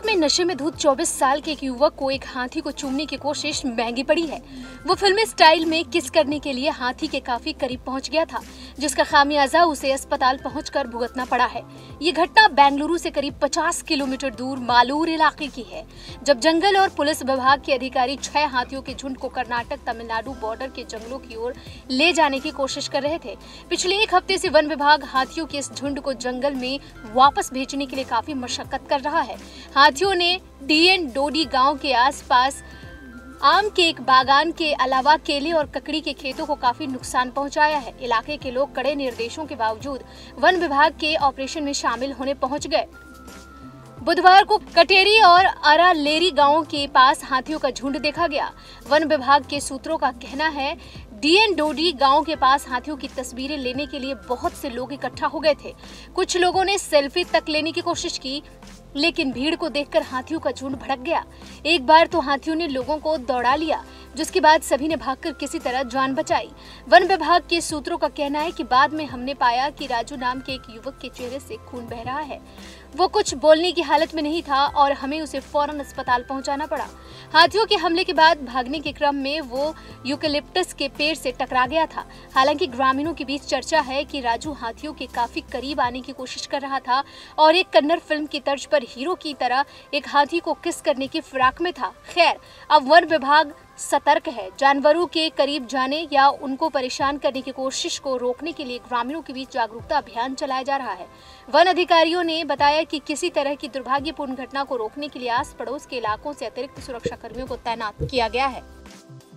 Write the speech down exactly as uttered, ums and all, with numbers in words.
गुजरात में नशे में धुत चौबीस साल के एक युवक को एक हाथी को चूमने की कोशिश महंगी पड़ी है। वो फिल्मी स्टाइल में किस करने के लिए हाथी के काफी करीब पहुंच गया था, जिसका खामियाजा उसे अस्पताल पहुंचकर भुगतना पड़ा है। ये घटना बेंगलुरु से करीब पचास किलोमीटर दूर मालूर इलाके की है, जब जंगल और पुलिस विभाग के अधिकारी छह हाथियों के झुंड को कर्नाटक तमिलनाडु बॉर्डर के जंगलों की ओर ले जाने की कोशिश कर रहे थे। पिछले एक हफ्ते से वन विभाग हाथियों के इस झुंड को जंगल में वापस भेजने के लिए काफी मशक्कत कर रहा है। हाथियों ने डीएन डोडी गांव के आसपास आम के एक बागान के अलावा केले और ककड़ी के खेतों को काफी नुकसान पहुंचाया है। इलाके के लोग कड़े निर्देशों के बावजूद वन विभाग के ऑपरेशन में शामिल होने पहुंच गए। बुधवार को कटेरी और अरालेरी गांवों के पास हाथियों का झुंड देखा गया। वन विभाग के सूत्रों का कहना है, डीएन डोडी गांव के पास हाथियों की तस्वीरें लेने के लिए बहुत से लोग इकट्ठा हो गए थे। कुछ लोगों ने सेल्फी तक लेने की कोशिश की, लेकिन भीड़ को देखकर हाथियों का झुंड भड़क गया। एक बार तो हाथियों ने लोगों को दौड़ा लिया, जिसके बाद सभी ने भागकर किसी तरह जान बचाई। वन विभाग के सूत्रों का कहना है कि बाद में हमने पाया कि राजू नाम के एक युवक के चेहरे से खून बह रहा है। वो कुछ बोलने की हालत में नहीं था और हमें उसे फौरन अस्पताल पहुंचाना पड़ा। हाथियों के हमले के बाद भागने के क्रम में वो यूकेलिप्टस के पेड़ से टकरा गया था। हालांकि ग्रामीणों के बीच चर्चा है कि राजू हाथियों के काफी करीब आने की कोशिश कर रहा था और एक कन्नड़ फिल्म की तर्ज पर हीरो की तरह एक हाथी को किस करने की फिराक में था। खैर, अब वन विभाग सतर्क है। जानवरों के करीब जाने या उनको परेशान करने की कोशिश को रोकने के लिए ग्रामीणों के बीच जागरूकता अभियान चलाया जा रहा है। वन अधिकारियों ने बताया कि किसी तरह की दुर्भाग्यपूर्ण घटना को रोकने के लिए आस पड़ोस के इलाकों से अतिरिक्त सुरक्षा कर्मियों को तैनात किया गया है।